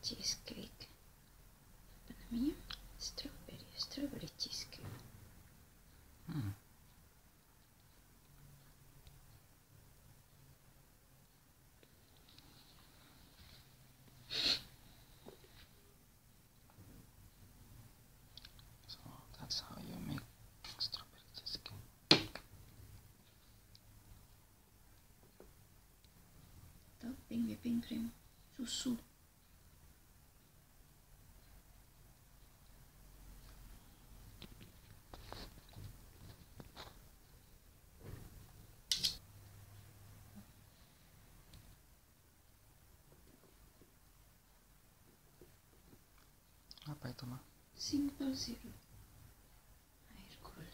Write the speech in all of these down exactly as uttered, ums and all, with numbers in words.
cheesecake. Apa namanya? Strawberry, strawberry cheesecake. Hmm. So that's how you make strawberry cheesecake. Topping whipping cream, susu. Apa itu, Ma? Simple syrup. Air gula.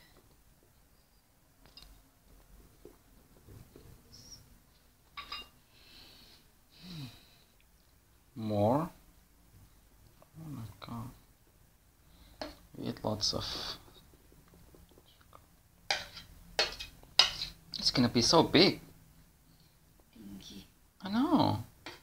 More? Oh my god. We eat lots of. It's gonna be so big. Tinggi. I know.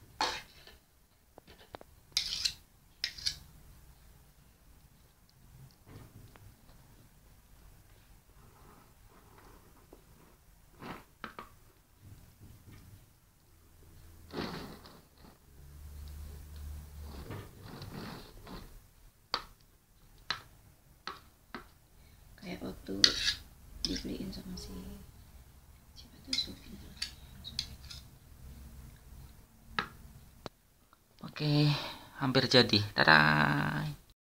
Kayak waktu dibeliin sama si siapa tuh Sufin. Oke, hampir jadi. Dadah.